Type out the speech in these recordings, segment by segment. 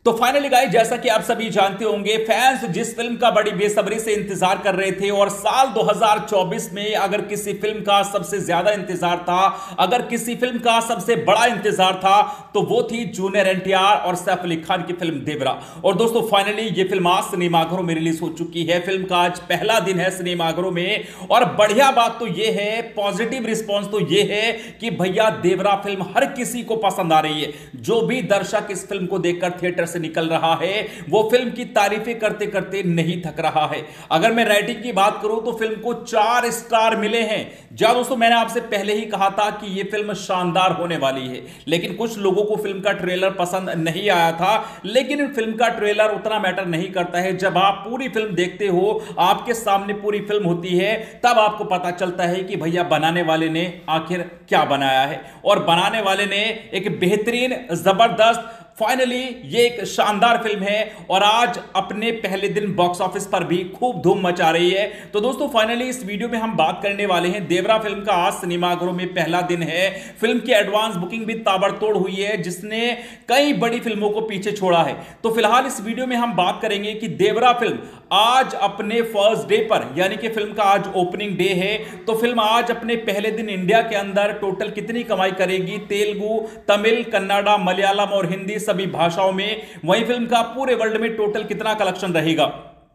तो finally guys, जैसा कि आप सभी जानते होंगे, फैंस जिस फिल्म का बड़ी बेसब्री से इंतजार कर रहे थे और साल 2024 में अगर किसी फिल्म का सबसे ज्यादा इंतजार था, अगर किसी फिल्म का सबसे बड़ा इंतजार था, तो वो थी जूनियर एनटीआर और सैफ अली खान की फिल्म देवरा। और दोस्तों फाइनली ये फिल्म आज सिनेमाघरों में रिलीज हो चुकी है। फिल्म का आज पहला दिन है सिनेमाघरों में और बढ़िया बात तो ये है, पॉजिटिव रिस्पॉन्स तो ये है कि भैया देवरा फिल्म हर किसी को पसंद आ रही है। जो भी दर्शक इस फिल्म को देखकर थिएटर से निकल रहा है वो फिल्म की तारीफें करते करते नहीं थक रहा है। अगर मैं रेटिंग की बात करूं तो फिल्म को 4 स्टार मिले हैं। जी दोस्तों, मैंने आपसे पहले ही कहा था कि यह फिल्म शानदार होने वाली है, लेकिन कुछ लोगों को फिल्म का ट्रेलर पसंद नहीं आया था। लेकिन फिल्म का ट्रेलर उतना मैटर नहीं करता है। जब आप पूरी फिल्म देखते हो, आपके सामने पूरी फिल्म होती है, तब आपको पता चलता है कि भैया बनाने वाले ने आखिर क्या बनाया है। और बनाने वाले ने एक बेहतरीन, जबरदस्त, फाइनली ये एक शानदार फिल्म है और आज अपने पहले दिन बॉक्स ऑफिस पर भी खूब धूम मचा रही है। तो दोस्तों फाइनली इस वीडियो में हम बात करने वाले हैं देवरा फिल्म का। आज सिनेमाघरों में पहला दिन है। फिल्म की एडवांस बुकिंग भी ताबड़तोड़ हुई है, जिसने कई बड़ी फिल्मों को पीछे छोड़ा है। तो फिलहाल इस वीडियो में हम बात करेंगे कि देवरा फिल्म आज अपने फर्स्ट डे पर, यानी कि फिल्म का आज ओपनिंग डे है, तो फिल्म आज अपने पहले दिन इंडिया के अंदर टोटल कितनी कमाई करेगी, तेलुगु, तमिल, कन्नड़ा, मलयालम और हिंदी सभी भाषाओं में। वहीं फिल्म का पूरे वर्ल्ड में टोटल कितना कलेक्शन रहेगा।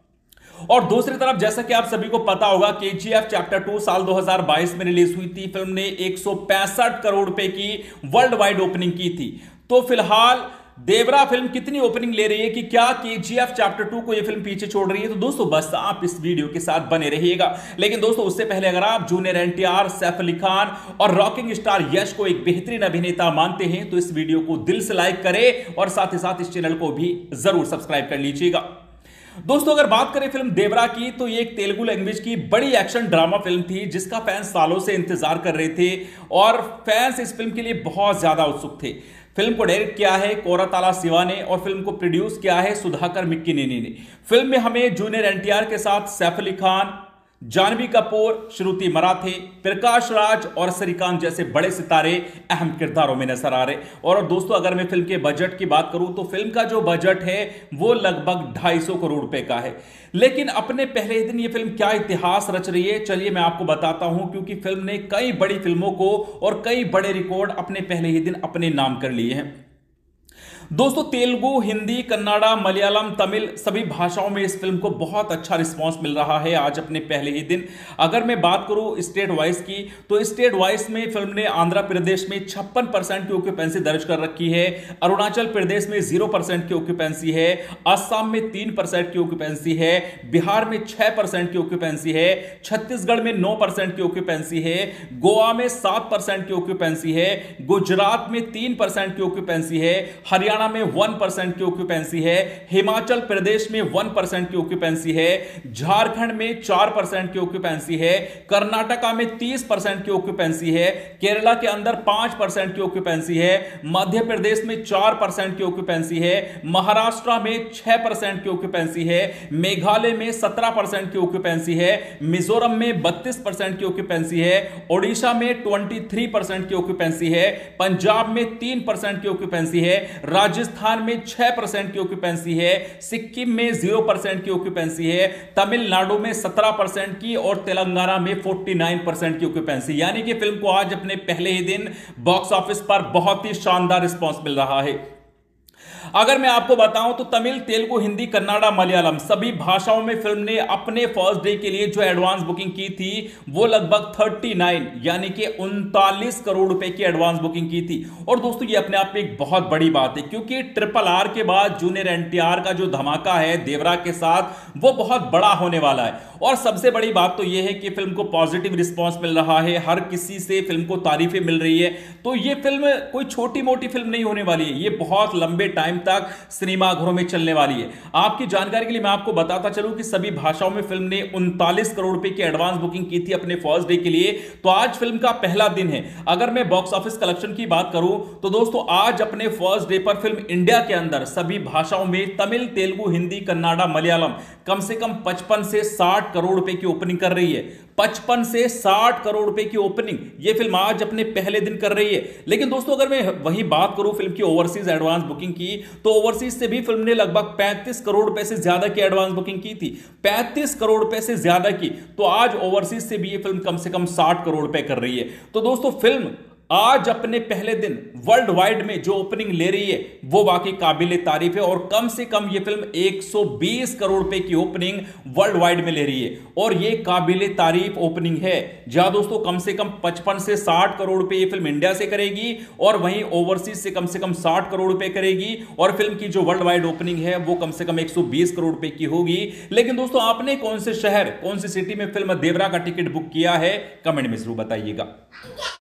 और दूसरी तरफ जैसा कि आप सभी को पता होगा, केजीएफ चैप्टर 2 साल 2022 में रिलीज हुई थी। फिल्म ने 165 करोड़ रुपए की वर्ल्ड वाइड ओपनिंग की थी। तो फिलहाल देवरा फिल्म कितनी ओपनिंग ले रही है, कि क्या केजीएफ चैप्टर 2 को यह फिल्म पीछे छोड़ रही है? तो दोस्तों बस आप इस वीडियो के साथ बने रहिएगा। लेकिन दोस्तों उससे पहले अगर आप जूनियर एनटीआर, सैफ अली खान और रॉकिंग स्टार यश को एक बेहतरीन अभिनेता मानते हैं तो इस वीडियो को दिल से लाइक करें और साथ ही साथ इस चैनल को भी जरूर सब्सक्राइब कर लीजिएगा। दोस्तों अगर बात करें फिल्म देवरा की, तो ये एक तेलुगु लैंग्वेज की बड़ी एक्शन ड्रामा फिल्म थी, जिसका फैंस सालों से इंतजार कर रहे थे और फैंस इस फिल्म के लिए बहुत ज्यादा उत्सुक थे। फिल्म को डायरेक्ट किया है कोराताला शिवा ने और फिल्म को प्रोड्यूस किया है सुधाकर मिक्किनेनी ने। फिल्म में हमें जूनियर एनटीआर के साथ सैफ अली खान, जानवी कपूर, श्रुति मराठे, प्रकाश राज और श्रीकांत जैसे बड़े सितारे अहम किरदारों में नजर आ रहे। और दोस्तों अगर मैं फिल्म के बजट की बात करूं तो फिल्म का जो बजट है वो लगभग 250 करोड़ रुपए का है। लेकिन अपने पहले दिन ये फिल्म क्या इतिहास रच रही है, चलिए मैं आपको बताता हूं। क्योंकि फिल्म ने कई बड़ी फिल्मों को और कई बड़े रिकॉर्ड अपने पहले ही दिन अपने नाम कर लिए हैं। दोस्तों तेलुगु, हिंदी, कन्नड़ा, मलयालम, तमिल सभी भाषाओं में इस फिल्म को बहुत अच्छा रिस्पांस मिल रहा है आज अपने पहले ही दिन। अगर मैं बात करूं स्टेट वाइज की, तो स्टेट वाइज में फिल्म ने आंध्र प्रदेश में 56% की ऑक्यूपेंसी दर्ज कर रखी है, अरुणाचल प्रदेश में 0% की ऑक्यूपेंसी है, असम में 3% की ऑक्यूपेंसी है, बिहार में 6% की ऑक्यूपेंसी है, छत्तीसगढ़ में 9% की ऑक्यूपेंसी है, गोवा में 7% की ऑक्यूपेंसी है, गुजरात में 3% की ऑक्यूपेंसी है, हरियाणा में 1% की ऑक्यूपेंसी है, हिमाचल प्रदेश में 1% की ऑक्यूपेंसी है, झारखंड में 4% की ऑक्यूपेंसी है, कर्नाटका में 30% की ऑक्यूपेंसी है, केरला के अंदर 5% की ऑक्यूपेंसी है, मध्य प्रदेश में 4% की ऑक्यूपेंसी है, महाराष्ट्र में 6% की ऑक्यूपेंसी है, मेघालय में 17% की ऑक्यूपेंसी है, मिजोरम में 32% की ऑक्यूपेंसी है, ओडिशा में 23% की ऑक्यूपेंसी है, पंजाब में 3% की ऑक्यूपेंसी है, राजस्थान में 6% की ऑक्यूपेंसी है, सिक्किम में 0% की ऑक्यूपेंसी है, तमिलनाडु में 17% की और तेलंगाना में 49% की ऑक्यूपेंसी। यानी कि फिल्म को आज अपने पहले ही दिन बॉक्स ऑफिस पर बहुत ही शानदार रिस्पांस मिल रहा है। अगर मैं आपको बताऊं तो तमिल, तेलुगु, हिंदी, कन्नड़ा, मलयालम सभी भाषाओं में फिल्म ने अपने फर्स्ट डे के लिए जो एडवांस बुकिंग की थी वो लगभग 39 यानी कि 39 करोड़ रुपए की एडवांस बुकिंग की थी। और दोस्तों ये अपने आप में एक बहुत बड़ी बात है, क्योंकि RRR के बाद जूनियर एनटीआर का जो धमाका है देवरा के साथ वो बहुत बड़ा होने वाला है। और सबसे बड़ी बात तो यह है कि फिल्म को पॉजिटिव रिस्पांस मिल रहा है, हर किसी से फिल्म को तारीफें मिल रही है। तो ये फिल्म कोई छोटी मोटी फिल्म नहीं होने वाली है, ये बहुत लंबे टाइम तक सिनेमाघरों में चलने वाली है। आपकी जानकारी के लिए मैं आपको बताता चलूं कि सभी भाषाओं में फिल्म ने 39 करोड़ रुपए की एडवांस बुकिंग की थी अपने फर्स्ट डे के लिए। तो आज फिल्म का पहला दिन है। अगर मैं बॉक्स ऑफिस कलेक्शन की बात करूं तो दोस्तों आज अपने फर्स्ट डे पर फिल्म इंडिया के अंदर सभी भाषाओं में तमिल, तेलुगु, हिंदी, कन्नड़ा, मलयालम कम से कम 55 से 60 करोड़ रुपए की ओपनिंग कर रही है। 55 से 60 करोड़ रुपए की ओपनिंग ये फिल्म आज अपने पहले दिन कर रही है। लेकिन दोस्तों अगर मैं वही बात करूं फिल्म की ओवरसीज एडवांस बुकिंग की, तो ओवरसीज से भी फिल्म ने लगभग 35 करोड़ रुपए से ज्यादा की एडवांस बुकिंग की थी, 35 करोड़ रुपए से ज्यादा की। तो आज ओवरसीज से भी ये फिल्म कम से कम 60 करोड़ रुपए कर रही है। तो दोस्तों फिल्म आज अपने पहले दिन वर्ल्ड वाइड में जो ओपनिंग ले रही है वो वाकई काबिले तारीफ है, और कम से कम ये फिल्म 120 करोड़ रुपए की ओपनिंग वर्ल्ड वाइड में ले रही है, और ये काबिले तारीफ ओपनिंग है। जहां दोस्तों कम से कम 55 से 60 करोड़ रुपए ये फिल्म इंडिया से करेगी, और वहीं ओवरसीज से कम 60 करोड़ रुपए करेगी, और फिल्म की जो वर्ल्ड वाइड ओपनिंग है वो कम से कम 120 करोड़ रुपए की होगी। लेकिन दोस्तों आपने कौन से शहर, कौन सी सिटी में फिल्म देवरा का टिकट बुक किया है, कमेंट में जरूर बताइएगा।